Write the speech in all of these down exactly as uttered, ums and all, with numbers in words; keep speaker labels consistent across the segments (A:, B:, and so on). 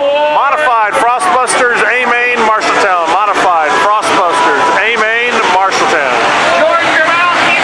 A: Modified Frostbusters, A-Main, Marshalltown. Modified Frostbusters, A-Main, Marshalltown.
B: Jordan Grabowski.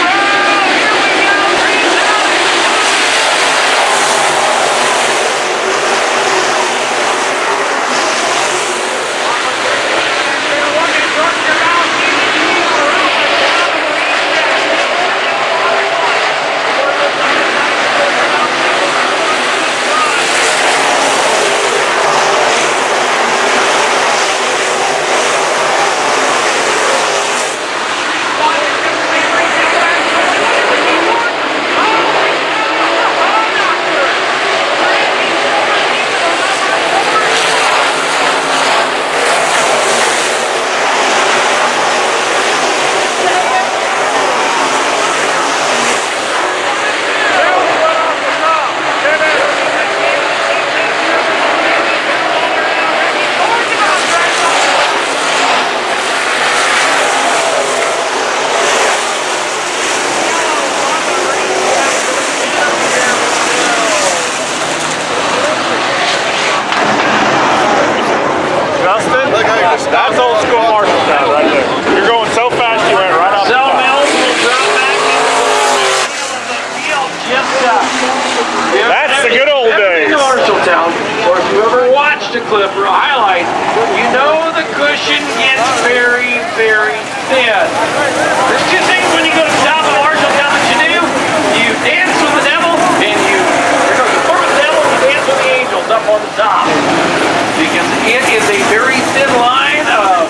A: That's old school Marshalltown right there. You're going so fast you went right off the top.
B: Mills will drop back into the field just uh,
A: That's the good old days.
B: Marshalltown, or if you ever watched a clip or a highlight, you know the cushion gets very, very thin. There's two things when you go to the top of Marshalltown that you do. You dance with the devil, and you you're going to perform with the devil and dance with the angels up on the top. Because it is a very thin line of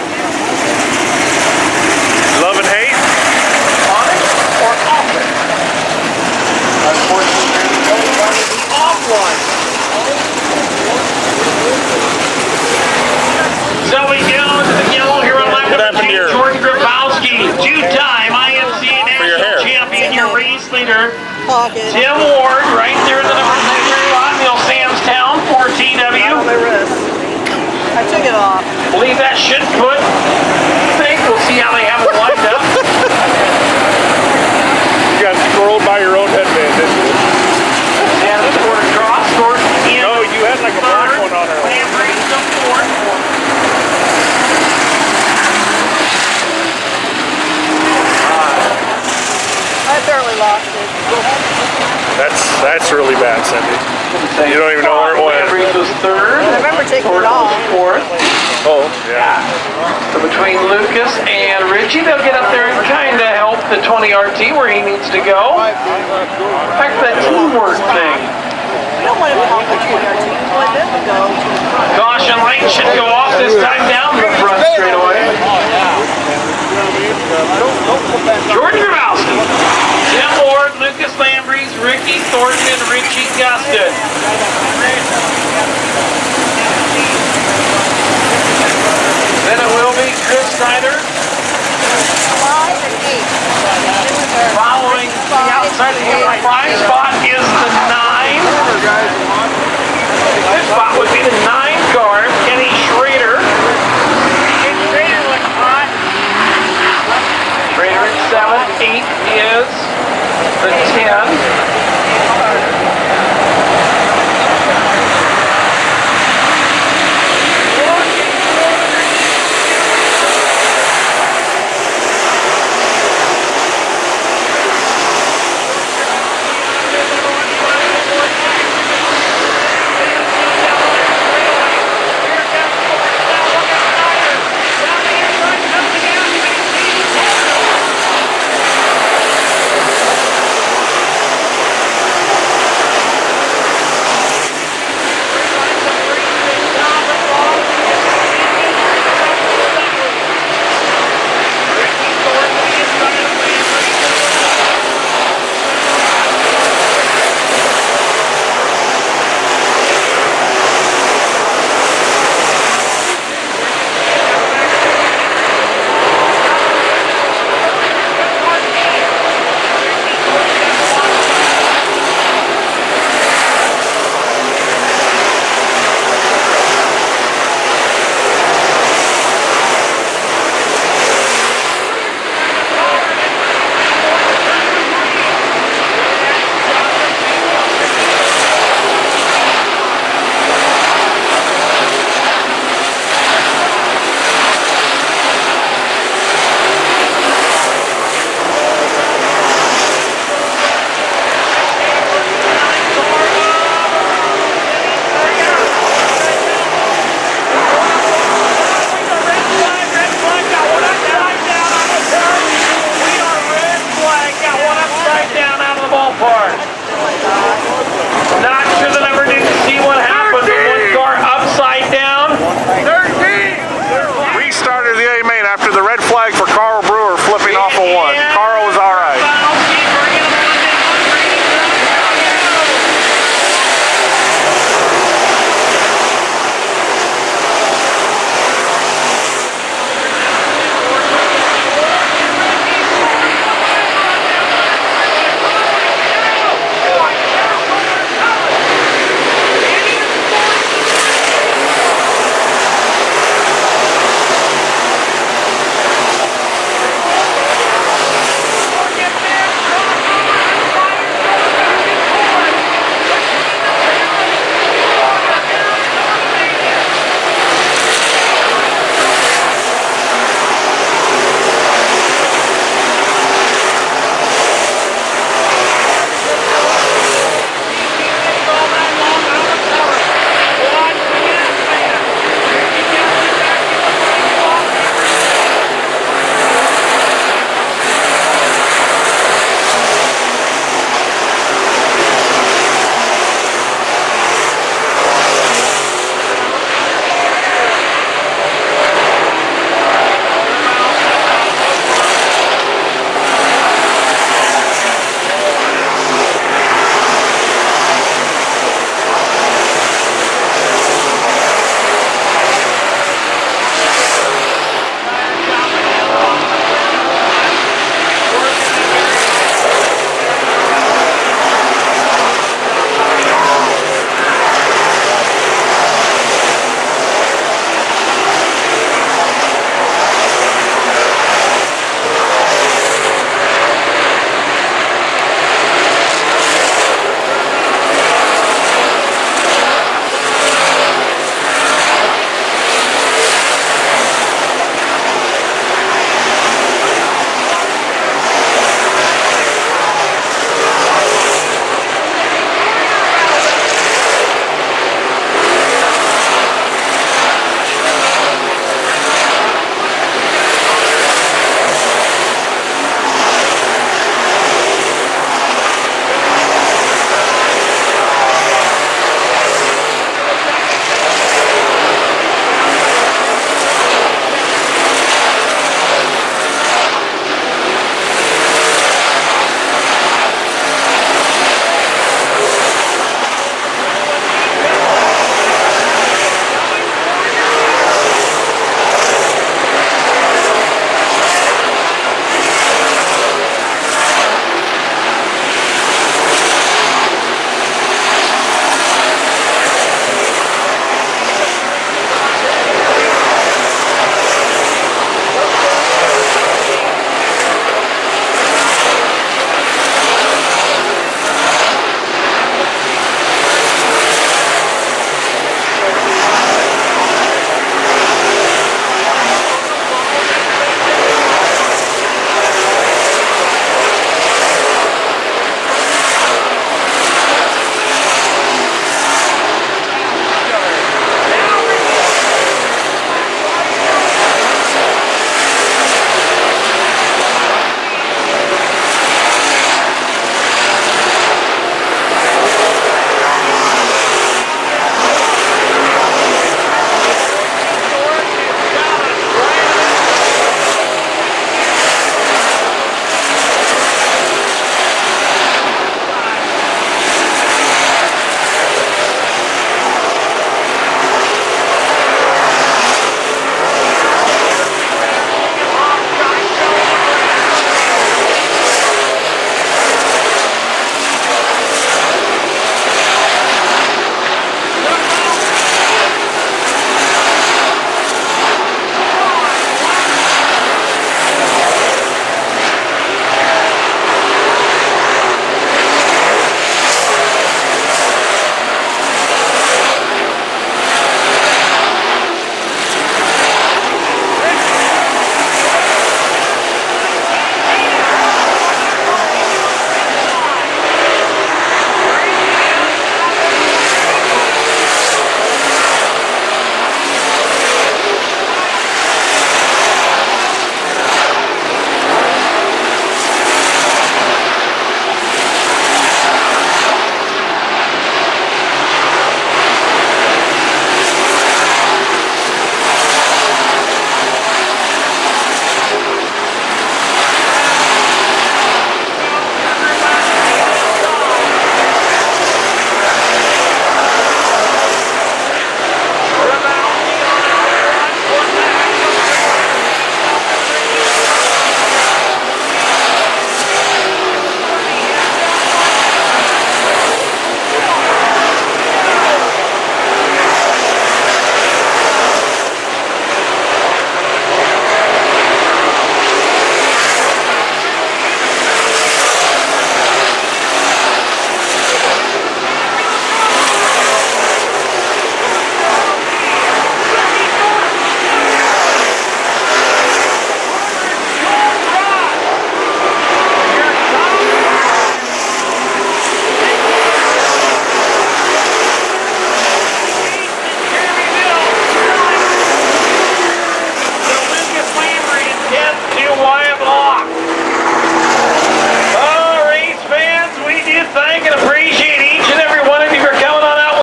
A: Love and hate?
B: on it or off it. Unfortunately, the off one. So we go to the yellow here on left number two, Jordan Grabowski, two-time I M C A national champion, your race leader.
C: Pocket.
B: Tim Ward, right there in the number two spot, Neil Samstown, four T W.
C: On my wrist. I took it off.
B: Believe that should put, I think we'll see how they have it lined up.
A: You got scrolled by your own headband, didn't you?
B: And the quarter cross, scored in.
A: No, you had like a black one on her.
B: Lambrey the fourth.
C: I apparently lost it.
A: That's that's really bad, Cindy. You don't even know where it went.
B: Lambrey was third.
C: I remember taking it off.
B: Fourth.
A: Oh, yeah.
B: So between Lucas and Richie, they'll get up there and kind of help the twenty R T where he needs to go. Back to that teamwork thing.
C: We don't want him to help the twenty R T. We want them to go to the front.
B: Caution light should go off this time down the front straightaway. Jordan Grabowski, Tim Ward, Lucas Lambrey, Ricky Thornton, and Richie Gustin.